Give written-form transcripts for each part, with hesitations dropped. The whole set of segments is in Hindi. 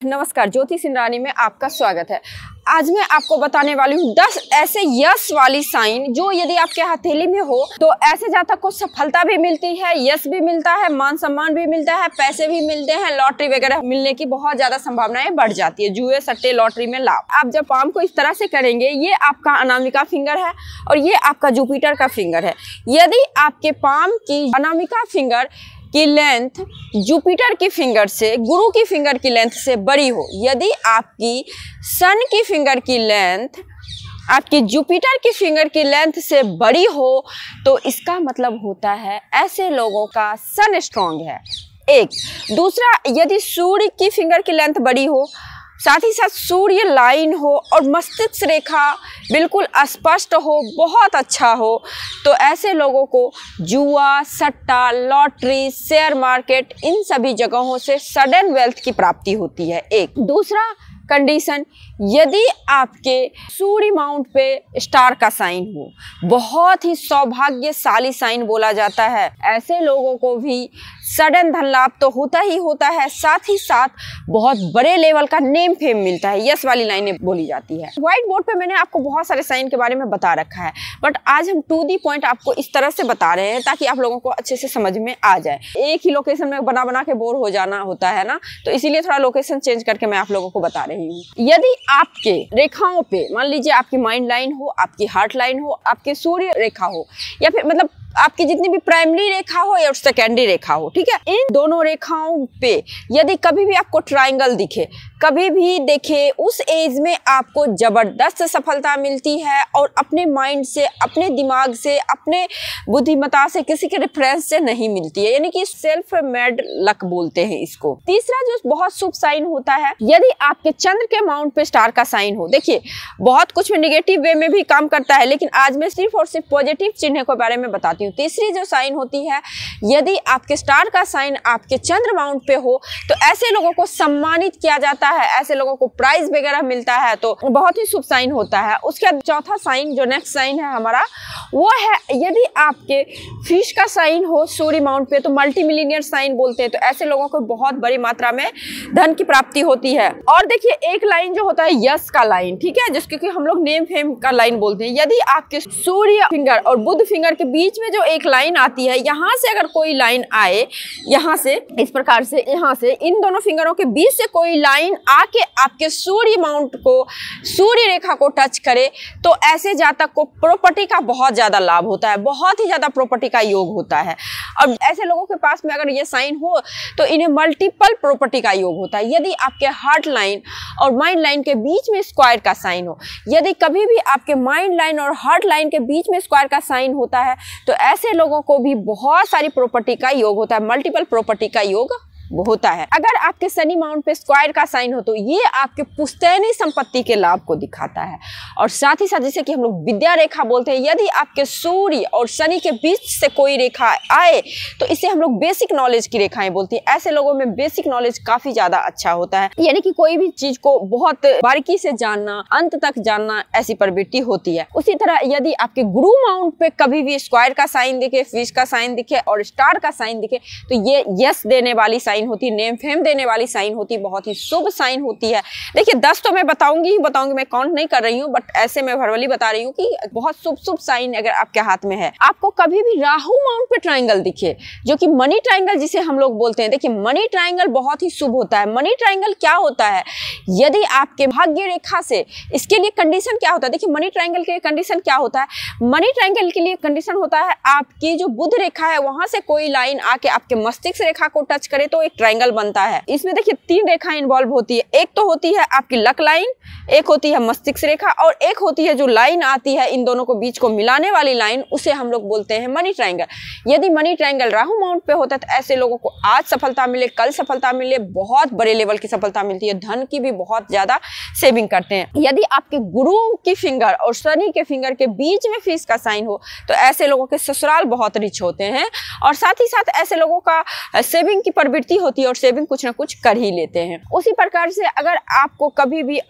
नमस्कार, ज्योति सिंधरानी में आपका स्वागत है। आज मैं आपको बताने वाली हूँ 10 ऐसे यश वाली साइन जो यदि आपके हथेली में हो तो ऐसे जातक को सफलता भी मिलती है, यश भी मिलता है, मान सम्मान भी मिलता है, पैसे भी मिलते हैं, लॉटरी वगैरह मिलने की बहुत ज्यादा संभावनाएं बढ़ जाती है। जुए सट्टे लॉटरी में लाभ। आप जब पाम को इस तरह से करेंगे, ये आपका अनामिका फिंगर है और ये आपका जुपिटर का फिंगर है। यदि आपके पाम की अनामिका फिंगर की लेंथ जुपिटर की फिंगर से, गुरु की फिंगर की लेंथ से बड़ी हो, यदि आपकी सन की फिंगर की लेंथ आपकी जुपिटर की फिंगर की लेंथ से बड़ी हो तो इसका मतलब होता है ऐसे लोगों का सन स्ट्रांग है। एक दूसरा, यदि सूर्य की फिंगर की लेंथ बड़ी हो, साथ ही साथ सूर्य लाइन हो और मस्तिष्क रेखा बिल्कुल स्पष्ट हो, बहुत अच्छा हो, तो ऐसे लोगों को जुआ, सट्टा, लॉटरी, शेयर मार्केट, इन सभी जगहों से सडन वेल्थ की प्राप्ति होती है। एक दूसरा कंडीशन, यदि आपके सूर्य माउंट पे स्टार का साइन हो, बहुत ही सौभाग्यशाली साइन बोला जाता है। ऐसे लोगों को भी सडन धन लाभ तो होता ही होता है, साथ ही साथ बहुत बड़े लेवल का नेम फेम मिलता है। यस वाली लाइनें बोली जाती है। व्हाइट बोर्ड पे मैंने आपको बहुत सारे साइन के बारे में बता रखा है, बट आज हम टू दी पॉइंट आपको इस तरह से बता रहे हैं ताकि आप लोगों को अच्छे से समझ में आ जाए। एक ही लोकेशन में बना बना के बोर हो जाना होता है ना, तो इसीलिए थोड़ा लोकेशन चेंज करके मैं आप लोगों को बता रही हूँ। यदि आपके रेखाओं पे, मान लीजिए आपकी माइंड लाइन हो, आपकी हार्ट लाइन हो, आपके सूर्य रेखा हो, या फिर मतलब आपकी जितनी भी प्राइमरी रेखा हो या सेकेंडरी रेखा हो, ठीक है, इन दोनों रेखाओं पे यदि कभी भी आपको ट्रायंगल दिखे, कभी भी देखे, उस एज में आपको जबरदस्त सफलता मिलती है और अपने माइंड से, अपने दिमाग से, अपने बुद्धिमत्ता से, किसी के रेफरेंस से नहीं मिलती है, यानी कि सेल्फ मेड लक बोलते हैं इसको। तीसरा जो बहुत शुभ साइन होता है, यदि आपके चंद्र के माउंट पे स्टार का साइन हो। देखिए, बहुत कुछ में निगेटिव वे में भी काम करता है, लेकिन आज मैं सिर्फ और सिर्फ पॉजिटिव चिन्ह के बारे में बताती हूँ। तीसरी जो साइन होती है, यदि आपके स्टार का साइन आपके चंद्र माउंट पे हो तो ऐसे लोगों को सम्मानित किया जाता है, ऐसे लोगों को प्राइज वगैरह मिलता है, तो बहुत ही शुभ साइन होता है। उसके बाद चौथा साइन, जो नेक्स्ट साइन है हमारा, वो है यदि आपके फिश का साइन हो सूर्य माउंट पे तो मल्टी मिलियनियर साइन बोलते हैं, तो ऐसे लोगों को बहुत बड़ी मात्रा में धन की प्राप्ति होती है। और देखिए, एक लाइन जो होता है यश का लाइन, ठीक है, जिसको हम लोग नेम फेम का लाइन बोलते हैं। यदि आपके सूर्य फिंगर और बुध फिंगर के बीच में जो एक लाइन आती है, यहाँ से अगर कोई लाइन आए, यहाँ से इस प्रकार से, यहाँ से इन दोनों फिंगरों के बीच से कोई लाइन आके आपके सूर्य माउंट को, सूर्य रेखा को टच करे, तो ऐसे जातक को प्रॉपर्टी का बहुत ज्यादा लाभ होता है, बहुत ही ज्यादा प्रॉपर्टी का योग होता है। और ऐसे लोगों के पास में अगर ये साइन हो तो इन्हें मल्टीपल प्रॉपर्टी का योग होता है। यदि आपके हार्ट लाइन और माइंड लाइन के बीच में स्क्वायर का साइन हो, यदि कभी भी आपके माइंड लाइन और हार्ट लाइन के बीच में स्क्वायर का साइन होता है तो ऐसे लोगों को भी बहुत सारी प्रॉपर्टी का योग होता है, मल्टीपल प्रॉपर्टी का योग होता है। अगर आपके शनि माउंट पे स्क्वायर का साइन हो तो ये आपके पुश्तैनी संपत्ति के लाभ को दिखाता है। और साथ ही साथ, जैसे कि हम लोग विद्या रेखा बोलते हैं, यदि आपके सूर्य और शनि के बीच से कोई रेखा आए तो इसे हम लोग बेसिक नॉलेज की रेखाएं बोलते हैं। ऐसे लोगों में बेसिक नॉलेज काफी ज्यादा अच्छा होता है, यानी कि कोई भी चीज को बहुत बारीकी से जानना, अंत तक जानना, ऐसी प्रवृत्ति होती है। उसी तरह यदि आपके गुरु माउंट पे कभी भी स्क्वायर का साइन दिखे, फिश का साइन दिखे और स्टार का साइन दिखे तो ये यश देने वाली साइन होती, नेम फेम देने वाली साइन होती, बहुत ही शुभ साइन होती है। देखिए, 10 तो मैं बताऊंगी, मैं काउंट नहीं कर रही हूँ, बट ऐसे मैं भरवली बता रही हूँ कि बहुत शुभ साइन अगर आपके हाथ में है। आपको कभी भी राहु माउंट पे ट्रायंगल दिखे, जो कि मनी ट्रायंगल जिसे हम लोग बोलते हैं, देखिए मनी ट्रायंगल बहुत ही शुभ होता है। मनी ट्रायंगल क्या होता है, यदि आपके भाग्य रेखा से, इसके लिए कंडीशन क्या होता है, देखिए मनी ट्रायंगल के लिए कंडीशन क्या होता है, मनी ट्रायंगल के लिए कंडीशन होता है आपकी जो बुध रेखा है वहां से कोई लाइन आके आपके मस्तिष्क रेखा को टच करे तो एक ट्रायंगल बनता है। इसमें देखिए 3 रेखाएं इन्वॉल्व होती है। एक तो होती है आपकी लक लाइन, एक होती है मस्तिष्क रेखा और एक होती है जो लाइन आती है इन दोनों को बीच को मिलाने वाली लाइन, उसे हम लोग बोलते हैं मनी ट्रायंगल। यदि मनी ट्रायंगल राहु माउंट पे होता है तो ऐसे लोगों को आज सफलता मिले, कल सफलता मिले, बहुत बड़े लेवल की सफलता मिलती है, धन की भी बहुत ज्यादा सेविंग करते हैं। यदि आपके गुरु की फिंगर और शनि के फिंगर के बीच में फिश का साइन हो तो ऐसे लोगों के ससुराल बहुत रिच होते हैं और साथ ही साथ ऐसे लोगों का सेविंग की प्रवृत्ति होती है और सेविंग कुछ ना कुछ कर ही लेते हैं। उसी प्रकार से अगर आपको कभी भी अंगूठे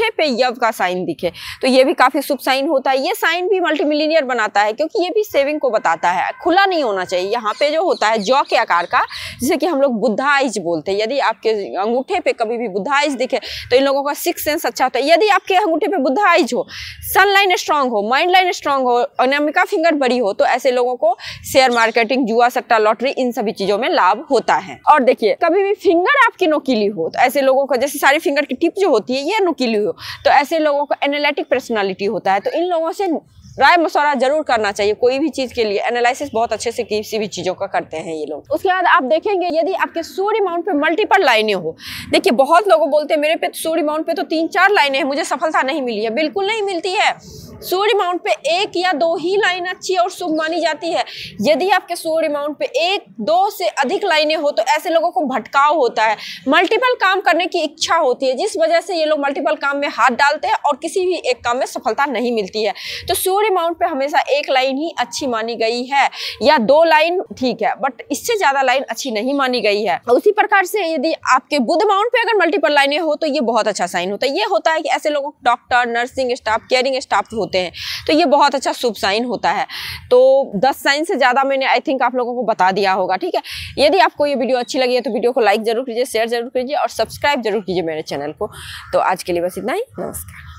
अंगूठे पे यव का साइन दिखे तो ये भी काफी शुभ साइन होता है। ये साइन भी मल्टी मिलीनियर बनाता है क्योंकि ये भी सेविंग को बताता है। खुला नहीं होना चाहिए। यहाँ पे जो होता है जौ के आकार का, जिसे कि हम लोग बुद्धा आइज बोलते हैं, यदि आपके अंगूठे पे कभी भी बुद्धा आइज दिखे तो इन लोगों का सिक्स सेंस अच्छा होता है। यदि आपके अंगूठे पे बुद्धा आइज हो, सन लाइन स्ट्रांग हो, माइंड लाइन स्ट्रांग हो, अनामिका फिंगर बड़ी हो, तो ऐसे लोगों को शेयर मार्केटिंग, जुआ सट्टा, लॉटरी, इन सभी चीजों में लाभ होता है। और देखिए कभी भी फिंगर आपकी नुकीली हो तो ऐसे लोगों को, जैसे सारी फिंगर की टिप जो होती है ये नुकीली हो, तो ऐसे लोगों को एनालिटिक पर्सनालिटी होता है। तो इन लोगों से राय मशवरा जरूर करना चाहिए कोई भी चीज के लिए। एनालिसिस बहुत अच्छे से किसी भी चीजों का करते हैं ये लोग। उसके बाद आप देखेंगे यदि आपके सूर्य माउंट पे मल्टीपल लाइनें हो, देखिए बहुत लोग बोलते हैं मेरे पे सूर्य माउंट पे तो 3-4 लाइनें हैं, मुझे सफलता नहीं मिली है। बिल्कुल नहीं मिलती है। सूर्य माउंट पे 1 या 2 ही लाइन अच्छी और शुभ मानी जाती है। यदि आपके सूर्य माउंट पे 1-2 से अधिक लाइनें हो तो ऐसे लोगों को भटकाव होता है, मल्टीपल काम करने की इच्छा होती है, जिस वजह से ये लोग मल्टीपल काम में हाथ डालते हैं और किसी भी एक काम में सफलता नहीं मिलती है। तो सूर्य माउंट पे हमेशा 1 लाइन ही अच्छी मानी गई है या 2 लाइन ठीक है, बट इससे ज्यादा लाइन अच्छी नहीं मानी गई है। उसी प्रकार से यदि आपके बुध माउंट पे अगर मल्टीपल लाइनें हो तो ये बहुत अच्छा साइन होता है। ये होता है कि ऐसे लोगों को doctor, nursing staff, caring staff होते हैं, तो ये बहुत अच्छा शुभ साइन होता है। तो 10 साइन से ज्यादा मैंने आई थिंक आप लोगों को बता दिया होगा। ठीक है, यदि आपको ये वीडियो अच्छी लगी है तो वीडियो को लाइक जरूर कीजिए, शेयर जरूर कीजिए और सब्सक्राइब जरूर कीजिए मेरे चैनल को। तो आज के लिए बस इतना ही। नमस्कार।